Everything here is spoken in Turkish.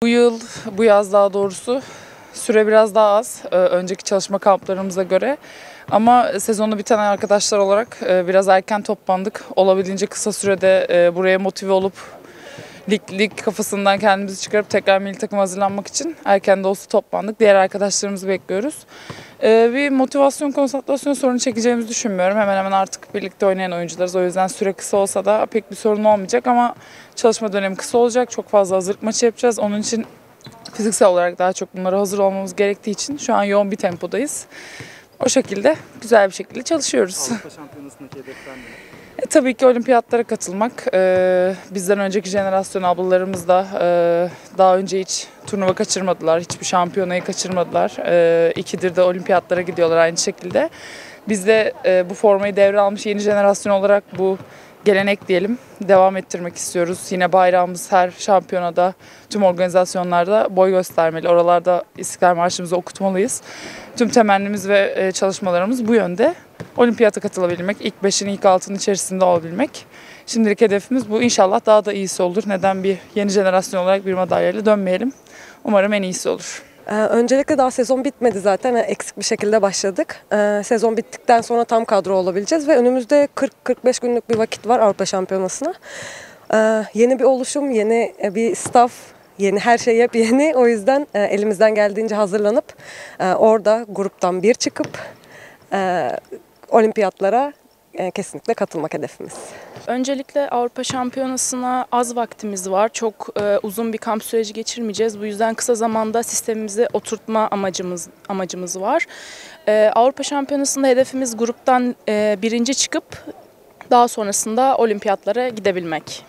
Bu yıl, bu yaz daha doğrusu süre biraz daha az önceki çalışma kamplarımıza göre. Ama sezonu biten arkadaşlar olarak biraz erken toplandık. Olabildiğince kısa sürede buraya motive olup lig kafasından kendimizi çıkarıp tekrar milli takım hazırlanmak için erken de olsa toplandık. Diğer arkadaşlarımızı bekliyoruz. Bir motivasyon, konsantrasyon sorunu çekeceğimizi düşünmüyorum. Hemen hemen artık birlikte oynayan oyuncularız. O yüzden süre kısa olsa da pek bir sorun olmayacak ama çalışma dönemi kısa olacak. Çok fazla hazırlık maçı yapacağız. Onun için fiziksel olarak daha çok bunlara hazır olmamız gerektiği için şu an yoğun bir tempodayız. O şekilde güzel bir şekilde çalışıyoruz. Avrupa Şampiyonası'ndaki hedefler ne? Tabii ki olimpiyatlara katılmak. Bizden önceki jenerasyon ablalarımız da daha önce hiç turnuva kaçırmadılar, hiçbir şampiyonayı kaçırmadılar. İkidir de olimpiyatlara gidiyorlar aynı şekilde. Biz de bu formayı devralmış yeni jenerasyon olarak bu gelenek diyelim devam ettirmek istiyoruz. Yine bayrağımız her şampiyonada, tüm organizasyonlarda boy göstermeli. Oralarda İstiklal Marşımızı okutmalıyız. Tüm temennimiz ve çalışmalarımız bu yönde. Olimpiyata katılabilmek, ilk 5'in ilk 6'nın içerisinde olabilmek. Şimdilik hedefimiz bu. İnşallah daha da iyisi olur. Neden bir yeni jenerasyon olarak bir madalyayla dönmeyelim? Umarım en iyisi olur. Öncelikle daha sezon bitmedi zaten. Eksik bir şekilde başladık. Sezon bittikten sonra tam kadro olabileceğiz ve önümüzde 40-45 günlük bir vakit var Avrupa Şampiyonası'na. Yeni bir oluşum, yeni bir staff, yeni her şey yepyeni. O yüzden elimizden geldiğince hazırlanıp orada gruptan bir çıkıp olimpiyatlara kesinlikle katılmak hedefimiz. Öncelikle Avrupa Şampiyonası'na az vaktimiz var. Çok uzun bir kamp süreci geçirmeyeceğiz. Bu yüzden kısa zamanda sistemimizi oturtma amacımız var. Avrupa Şampiyonası'nda hedefimiz gruptan birinci çıkıp daha sonrasında olimpiyatlara gidebilmek.